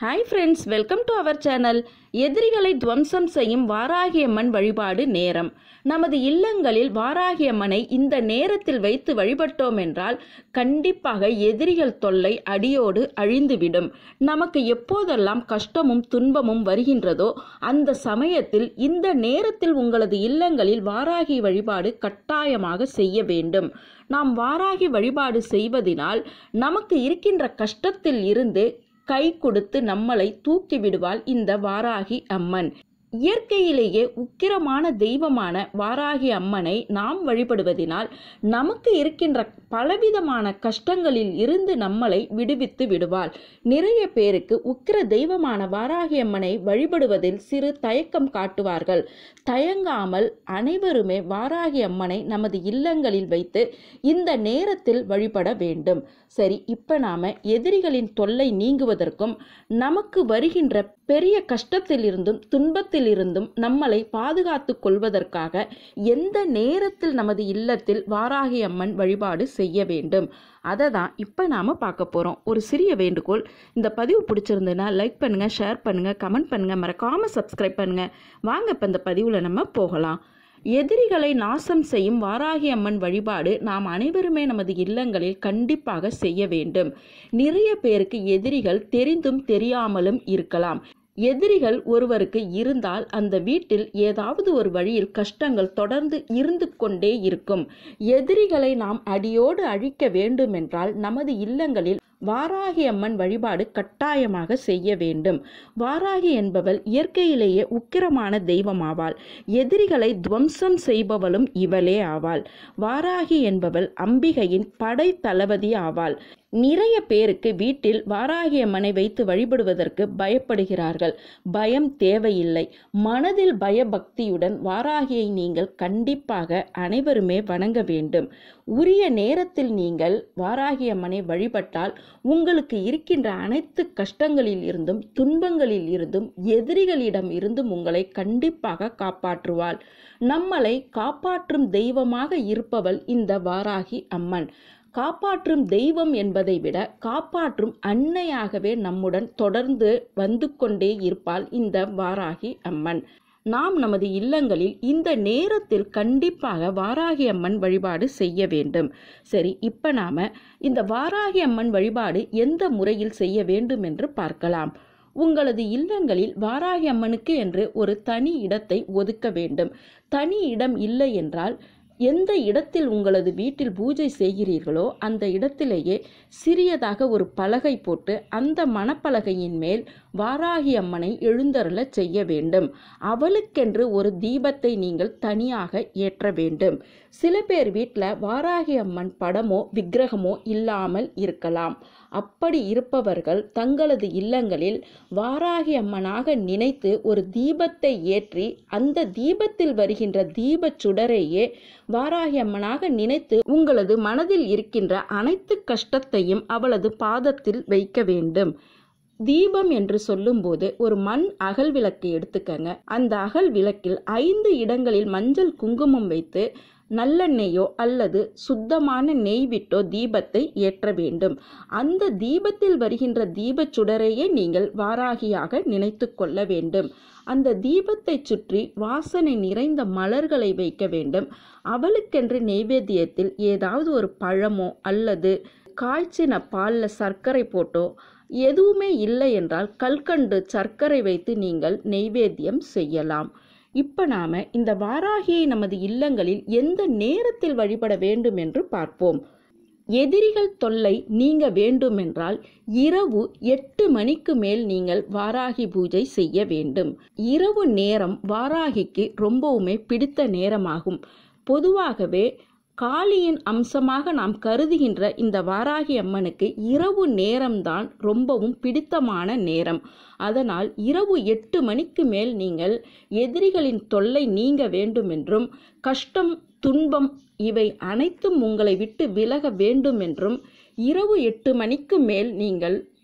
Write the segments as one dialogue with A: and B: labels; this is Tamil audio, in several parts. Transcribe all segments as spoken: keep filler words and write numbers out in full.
A: Hi friends, welcome to our channel. எதிரிகளை துவம்சம் செய்யும் வாராகி அம்மன் வழிபாடு நேரம். நமது இல்லங்களில் வாராகி அம்மனை இந்த நேரத்தில் வைத்து வழிபட்டோம் என்றால் கண்டிப்பாக எதிரிகள் தொல்லை அடியோடு அழிந்துவிடும். நமக்கு எப்போதெல்லாம் கஷ்டமும் துன்பமும் வருகின்றதோ அந்த சமயத்தில் இந்த நேரத்தில் உங்களது இல்லங்களில் வாராகி வழிபாடு கட்டாயமாக செய்ய வேண்டும். நாம் வாராகி வழிபாடு செய்வதினால் நமக்கு இருக்கின்ற கஷ்டத்தில் இருந்து கை கொடுத்து நம்மளை தூக்கி விடுவாள் இந்த வாராகி அம்மன். இயற்கையிலேயே உக்கிரமான தெய்வமான வாராகி அம்மனை நாம் வழிபடுவதினால் நமக்கு இருக்கின்ற பலவிதமான கஷ்டங்களில் இருந்து நம்மளை விடுவித்து விடுவாள். நிறைய பேருக்கு உக்கிர தெய்வமான வாராகி அம்மனை வழிபடுவதில் சிறு தயக்கம் காட்டுவார்கள். தயங்காமல் அனைவருமே வாராகி அம்மனை நமது இல்லங்களில் வைத்து இந்த நேரத்தில் வழிபட வேண்டும். சரி, இப்ப நாம எதிரிகளின் தொல்லை நீங்குவதற்கும் நமக்கு வருகின்ற பெரிய கஷ்டத்தில் இருந்தும் துன்பத்தில் இருந்தும் நம்மளை பாதுகாத்து கொள்வதற்காக எந்த நேரத்தில் நமது இல்லத்தில் வாராகி அம்மன் வழிபாடு செய்ய வேண்டும் அதை தான் இப்போ நாம் பார்க்க போகிறோம். ஒரு சிறிய வேண்டுகோள், இந்த பதிவு பிடிச்சிருந்ததுன்னா லைக் பண்ணுங்கள், ஷேர் பண்ணுங்கள், கமெண்ட் பண்ணுங்கள், மறக்காமல் சப்ஸ்கிரைப் பண்ணுங்கள். வாங்க இப்போ இந்த பதிவில் நம்ம போகலாம். எதிரிகளை நாசம் செய்யும் வாராகி அம்மன் வழிபாடு நாம் அனைவருமே நமது இல்லங்களில் கண்டிப்பாக செய்ய வேண்டும். நிறைய பேருக்கு எதிரிகள் தெரிந்தும் தெரியாமலும் இருக்கலாம். எதிரிகள் ஒருவருக்கு இருந்தால் அந்த வீட்டில் ஏதாவது ஒரு வழியில் கஷ்டங்கள் தொடர்ந்து இருந்து கொண்டே இருக்கும். எதிரிகளை நாம் அடியோடு அழிக்க வேண்டுமென்றால் நமது இல்லங்களில் வாராகி அம்மன் வழிபாடு கட்டாயமாக செய்ய வேண்டும். வாராகி என்பவள் இயற்கையிலேயே உக்கிரமான தெய்வமாவாள். எதிரிகளை துவம்சம் செய்பவளும் இவளே ஆவாள். வாராகி என்பவள் அம்பிகையின் படை தளபதி ஆவாள். நிறைய பேருக்கு வீட்டில் வாராகி அம்மனை வைத்து வழிபடுவதற்கு பயப்படுகிறார்கள். பயம் தேவையில்லை. மனதில் பயபக்தியுடன் வாராகியை நீங்கள் கண்டிப்பாக அனைவருமே வணங்க வேண்டும். உரிய நேரத்தில் நீங்கள் வாராகி அம்மனை வழிபட்டால் உங்களுக்கு இருக்கின்ற அனைத்து கஷ்டங்களில் இருந்தும் துன்பங்களில் இருந்தும் எதிரிகளிடம் இருந்தும் உங்களை கண்டிப்பாக காப்பாற்றுவாள். நம்மளை காப்பாற்றும் தெய்வமாக இருப்பவள் இந்த வாராகி அம்மன். காப்பாற்றும் தெய்வம் என்பதை விட காப்பாற்றும் அன்னையாகவே நம்முடன் தொடர்ந்து வந்து கொண்டே இருப்பாள் இந்த வாராகி அம்மன். நாம் நமது இல்லங்களில் இந்த நேரத்தில் கண்டிப்பாக வாராகி அம்மன் வழிபாடு செய்ய வேண்டும். சரி, இப்போ நாம இந்த வாராகி அம்மன் வழிபாடு எந்த முறையில் செய்ய வேண்டும் என்று பார்க்கலாம். உங்களது இல்லங்களில் வாராகி அம்மனுக்கு என்று ஒரு தனி இடத்தை ஒதுக்க வேண்டும். தனி இடம் இல்லை என்றால் எந்த இடத்தில் உங்களது வீட்டில் பூஜை செய்கிறீர்களோ அந்த இடத்திலேயே சிறியதாக ஒரு பலகை போட்டு அந்த மணப்பலகையின் மேல் வாராகி அம்மனை எழுந்தருள செய்ய வேண்டும். அவளுக்கென்று ஒரு தீபத்தை நீங்கள் தனியாக ஏற்ற வேண்டும். சில பேர் வீட்டில் வாராகி அம்மன் படமோ விக்கிரகமோ இல்லாமல் இருக்கலாம். அப்படி இருப்பவர்கள் தங்களது இல்லங்களில் வாராகி அம்மனாக நினைத்து ஒரு தீபத்தை ஏற்றி அந்த தீபத்தில் வருகின்ற தீப சுடரையே வாராகி அம்மனாக நினைத்து உங்களது மனதில் இருக்கின்ற அனைத்து கஷ்டத்தையும் அவளது பாதத்தில் வைக்க வேண்டும். தீபம் என்று சொல்லும்போது ஒரு மண் அகல் விளக்கு எடுத்துக்கங்க. அந்த அகல் விளக்கில் ஐந்து இடங்களில் மஞ்சள் குங்குமம் வைத்து நல்லெண்ணெயோ அல்லது சுத்தமான நெய் விட்டோ தீபத்தை ஏற்ற வேண்டும். அந்த தீபத்தில் வருகின்ற தீப சுடரையே நீங்கள் வாராகியாக நினைத்து கொள்ள வேண்டும். அந்த தீபத்தை சுற்றி வாசனை நிறைந்த மலர்களை வைக்க வேண்டும். அவளுக்கென்று நெய்வேத்தியத்தில் ஏதாவது ஒரு பழமோ அல்லது காய்ச்சின பாலில் சர்க்கரை போட்டோ, எதுவுமே இல்லை என்றால் கல்கண்டு சர்க்கரை வைத்து நீங்கள் நெய்வேத்தியம் செய்யலாம். இப்போ நாம இந்த வாராகியை நமது இல்லங்களில் எந்த நேரத்தில் வழிபட வேண்டும் என்று பார்ப்போம். எதிரிகள் தொல்லை நீங்க வேண்டுமென்றால் இரவு எட்டு மணிக்கு மேல் நீங்கள் வாராகி பூஜை செய்ய வேண்டும். இரவு நேரம் வாராகிக்கு ரொம்பவுமே பிடித்த நேரமாகும். பொதுவாகவே காளியின் அம்சமாக நாம் கருதுகின்ற இந்த வாராகி அம்மனுக்கு இரவு நேரம்தான் ரொம்பவும் பிடித்தமான நேரம். அதனால் இரவு எட்டு மணிக்கு மேல் நீங்கள் எதிரிகளின் தொல்லை நீங்க வேண்டுமென்றும் கஷ்டம் துன்பம் இவை அனைத்தும் உங்களை விட்டு விலக வேண்டுமென்றும் இரவு எட்டு மணிக்கு மேல் நீங்கள்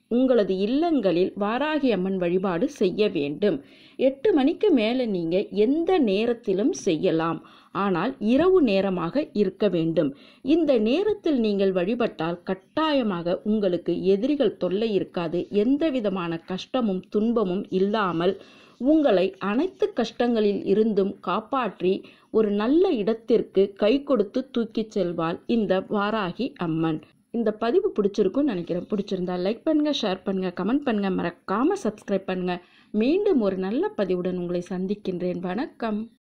A: உங்களது இல்லங்களில் வாராகி அம்மன் வழிபாடு செய்ய வேண்டும். எட்டு மணிக்கு மேலே நீங்கள் எந்த நேரத்திலும் செய்யலாம். ஆனால் இரவு நேரமாக இருக்க வேண்டும். இந்த நேரத்தில் நீங்கள் வழிபட்டால் கட்டாயமாக உங்களுக்கு எதிரிகள் தொல்லை இருக்காது. எந்த விதமான கஷ்டமும் துன்பமும் இல்லாமல் உங்களை அனைத்து கஷ்டங்களில் இருந்தும் காப்பாற்றி ஒரு நல்ல இடத்திற்கு கை கொடுத்து தூக்கி செல்வாள் இந்த வாராகி அம்மன். இந்த பதிவு பிடிச்சிருக்கும்னு நினைக்கிறேன். பிடிச்சிருந்தா லைக் பண்ணுங்க, ஷேர் பண்ணுங்க, கமெண்ட் பண்ணுங்க, மறக்காம சப்ஸ்கிரைப் பண்ணுங்க. மீண்டும் ஒரு நல்ல பதிவுடன் உங்களை சந்திக்கின்றேன். வணக்கம்.